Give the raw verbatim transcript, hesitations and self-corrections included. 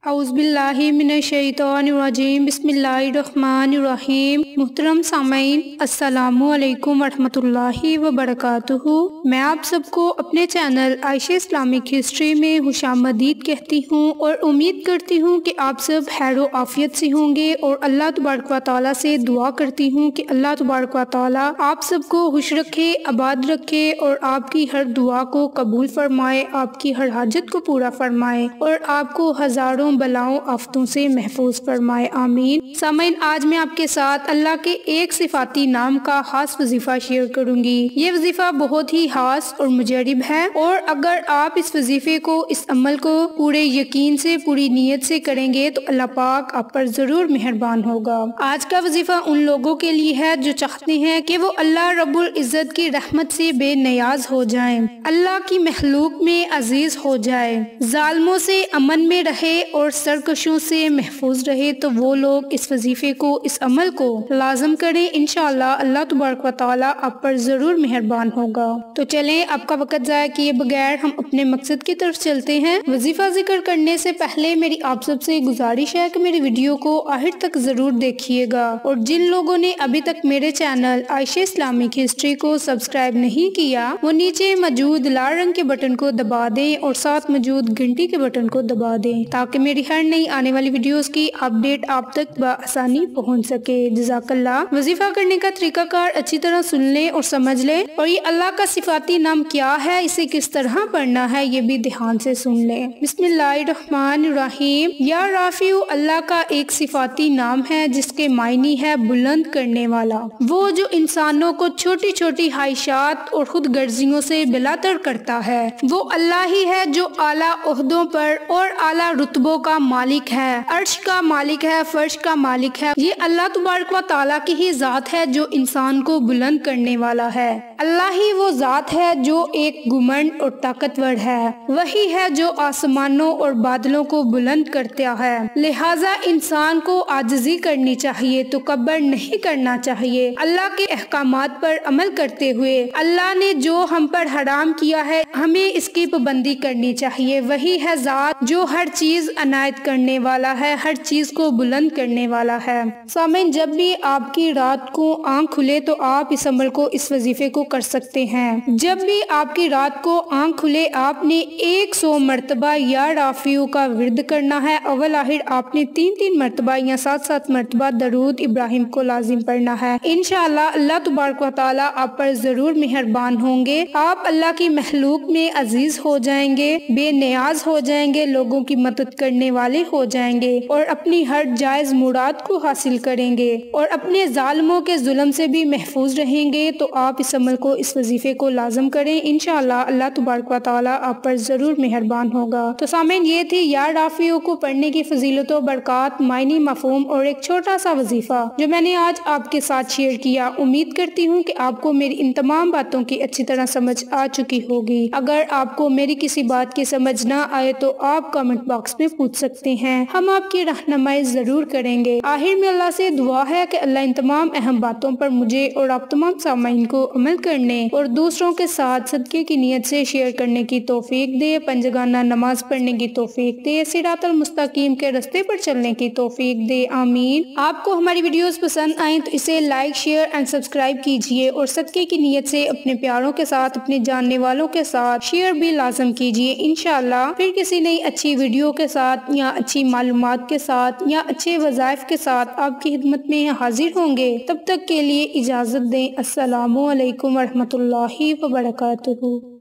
اعوذ باللہ من الشیطان الرجیم بسم اللہ الرحمن الرحیم۔ محترم سامعین، السلام علیکم ورحمۃ اللہ وبرکاتہ۔ میں آپ سب کو اپنے چینل عائشہ اسلامک ہسٹری میں خوش آمدید کہتی ہوں اور امید کرتی ہوں کہ آپ سب خیر و عافیت سے ہوں گے، اور اللہ تبارک و تعالیٰ سے دعا کرتی ہوں کہ اللہ تبارک و تعالیٰ آپ سب کو خوش رکھے، آباد رکھے، اور آپ کی ہر دعا کو قبول فرمائے، آپ کی ہر حاجت کو پورا فرمائے، اور آپ کو ہزاروں بلاؤں آفتوں سے محفوظ فرمائے، آمین۔ سامعین، آج میں آپ کے ساتھ اللہ کے ایک صفاتی نام کا خاص وظیفہ شیئر کروں گی۔ یہ وظیفہ بہت ہی خاص اور مجرب ہے، اور اگر آپ اس وظیفے کو، اس عمل کو پورے یقین سے، پوری نیت سے کریں گے تو اللہ پاک آپ پر ضرور مہربان ہوگا۔ آج کا وظیفہ ان لوگوں کے لیے ہے جو چاہتے ہیں کہ وہ اللہ رب العزت کی رحمت سے بے نیاز ہو جائیں، اللہ کی مخلوق میں عزیز ہو جائے، ظالموں سے امن میں رہے اور سرکشوں سے محفوظ رہے، تو وہ لوگ اس وظیفے کو، اس عمل کو لازم کریں، انشاءاللہ اللہ تبارک و تعالیٰ آپ پر ضرور مہربان ہوگا۔ تو چلیں، آپ کا وقت ضائع کیے بغیر ہم اپنے مقصد کی طرف چلتے ہیں۔ وظیفہ ذکر کرنے سے پہلے میری آپ سب سے گزارش ہے کہ میری ویڈیو کو آخر تک ضرور دیکھیے گا، اور جن لوگوں نے ابھی تک میرے چینل عائشہ اسلامک ہسٹری کو سبسکرائب نہیں کیا، وہ نیچے موجود لال رنگ کے بٹن کو دبا دیں اور ساتھ موجود گھنٹی کے بٹن کو دبا دیں، تاکہ میری ہر نئی آنے والی ویڈیوز کی اپڈیٹ آپ تک بآسانی پہنچ سکے۔ جزاک اللہ۔ وظیفہ کرنے کا طریقہ کار اچھی طرح سن لیں اور سمجھ لیں، اور یہ اللہ کا صفاتی نام کیا ہے، اسے کس طرح پڑھنا ہے، یہ بھی دھیان سے سن لیں۔ بسم اللہ الرحمن الرحیم۔ یا رافع اللہ کا ایک صفاتی نام ہے جس کے معنی ہے بلند کرنے والا، وہ جو انسانوں کو چھوٹی چھوٹی خواہشات اور خود غرضیوں سے بلاتر کرتا ہے۔ وہ اللہ ہی ہے جو اعلیٰ عہدوں پر اور اعلیٰ رتبوں کا مالک ہے، عرش کا مالک ہے، فرش کا مالک ہے۔ یہ اللہ تبارک و تعالیٰ کی ہی ذات ہے جو انسان کو بلند کرنے والا ہے۔ اللہ ہی وہ ذات ہے جو ایک گھمنڈ اور طاقتور ہے، وہی ہے جو آسمانوں اور بادلوں کو بلند کرتا ہے۔ لہٰذا انسان کو عاجزی کرنی چاہیے، تکبر نہیں کرنا چاہیے۔ اللہ کے احکامات پر عمل کرتے ہوئے اللہ نے جو ہم پر حرام کیا ہے، ہمیں اس کی پابندی کرنی چاہیے۔ وہی ہے ذات جو ہر چیز عنایت کرنے والا ہے، ہر چیز کو بلند کرنے والا ہے۔ سامعین، جب بھی آپ کی رات کو آنکھ کھلے تو آپ اس عمل کو، اس وظیفے کو کر سکتے ہیں۔ جب بھی آپ کی رات کو آنکھ کھلے آپ نے ایک سو مرتبہ یا رافع کا ورد کرنا ہے۔ اول آخر آپ نے تین تین مرتبہ یا سات سات مرتبہ درود ابراہیم کو لازم پڑھنا ہے۔ انشاءاللہ اللہ تبارک و تعالیٰ آپ پر ضرور مہربان ہوں گے، آپ اللہ کی مخلوق میں عزیز ہو جائیں گے، بے نیاز ہو جائیں گے، لوگوں کی مدد کرنے والے ہو جائیں گے، اور اپنی ہر جائز مراد کو حاصل کریں گے، اور اپنے ظالموں کے ظلم سے بھی محفوظ رہیں گے۔ تو آپ اس عمل کو، اس وظیفے کو لازم کریں، انشاءاللہ اللہ تبارک و تعالیٰ آپ پر ضرور مہربان ہوگا۔ تو سامعین، یہ تھی یا رافع کو پڑھنے کی فضیلت و برکات، معنی، مفہوم اور ایک چھوٹا سا وظیفہ جو میں نے آج آپ کے ساتھ شیئر کیا۔ امید کرتی ہوں کہ آپ کو میری ان تمام باتوں کی اچھی طرح سمجھ آ چکی ہوگی۔ اگر آپ کو میری کسی بات کی سمجھ نہ آئے تو آپ کمنٹ باکس میں پوچھ سکتے ہیں، ہم آپ کی رہنمائی ضرور کریں گے۔ آخر میں اللہ سے دعا ہے کہ اللہ ان تمام اہم باتوں پر مجھے اور آپ تمام سامعین کو عمل کرنے اور دوسروں کے ساتھ صدقے کی نیت سے شیئر کرنے کی توفیق دے، پنجگانہ نماز پڑھنے کی توفیق دے، صراط المستقیم کے راستے پر چلنے کی توفیق دے، آمین۔ آپ کو ہماری ویڈیوز پسند آئیں تو اسے لائک، شیئر اینڈ سبسکرائب کیجئے، اور صدقے کی نیت سے اپنے پیاروں کے ساتھ، اپنے جاننے والوں کے ساتھ شیئر بھی لازم کیجئے۔ انشاءاللہ پھر کسی نئی اچھی ویڈیو کے ساتھ، یا اچھی معلومات کے ساتھ، یا اچھے وظائف کے ساتھ آپ کی خدمت میں حاضر ہوں گے۔ تب تک کے لیے اجازت دیں۔ السلام علیکم ورحمۃ اللہ وبرکاتہ۔